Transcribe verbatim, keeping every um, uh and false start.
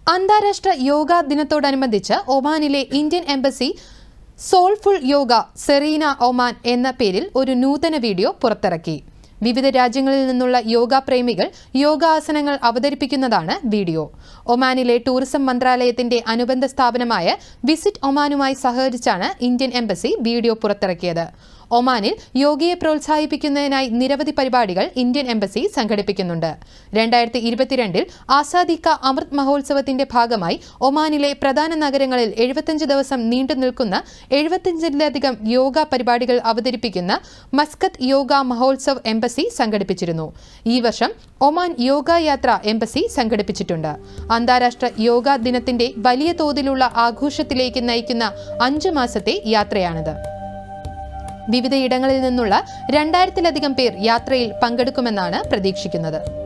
അന്താരാഷ്ട്ര യോഗാ ദിനത്തോടനുബന്ധിച്ച് ഒമാനിലെ Indian embassy soulful yoga serene Oman എന്ന പേരിൽ ഒരു നൂതന വീഡിയോ പുറത്തിറക്കി. വിവിധ രാജ്യങ്ങളിൽ നിന്നുള്ള യോഗ പ്രേമികൾ യോഗാസനങ്ങൾ അവതരിപ്പിക്കുന്നതാണ് വീഡിയോ. ഒമാനിലെ ടൂറിസം മന്ത്രാലയത്തിന്റെ അനുബന്ധ സ്ഥാപനമായ വിസിറ്റ് ഒമാനുമായി സഹകരിച്ചാണ് ഇന്ത്യൻ എംബസി വീഡിയോ പുറത്തിറക്കിയത്. ഒമാനിൽ യോഗയെ പ്രോത്സാഹിപ്പിക്കുന്നതിനായി നിരവധി പരിപാടികൾ ഇന്ത്യൻ എംബസി സംഘടിപ്പിക്കുന്നുണ്ട്. രണ്ടായിരത്തി ഇരുപത്തിരണ്ടിൽ ആസാദി കാ അമൃത് മഹോത്സവത്തിന്റെ ഭാഗമായി ഒമാനിലെ പ്രധാന നഗരങ്ങളിൽ എഴുപത്തിയഞ്ച് ദിവസം നീണ്ടു നിൽക്കുന്ന എഴുപത്തിയഞ്ചിലധികം യോഗ പരിപാടികൾ അവതരിപ്പിക്കുന്ന മസ്കത്ത് യോഗ മഹോത്സവ് എംബസി സംഘടിപ്പിച്ചിരുന്നു. ഈ വർഷം ഒമാൻ യോഗ യാത്ര എംബസി സംഘടിപ്പിച്ചിട്ടുണ്ട്. അന്താരാഷ്ട്ര യോഗാ ദിനത്തിന്റെ വലിയ തോതിലുള്ള ആഘോഷത്തിലേക്ക് നയിക്കുന്ന അഞ്ചു മാസത്തെ യാത്രയാണിത്. വിവിധയിടങ്ങളിൽ നിന്നുള്ള രണ്ടായിരത്തിലധികം പേർ യാത്രയിൽ പങ്കെടുക്കുമെന്നാണ് പ്രതീക്ഷിക്കുന്നത്.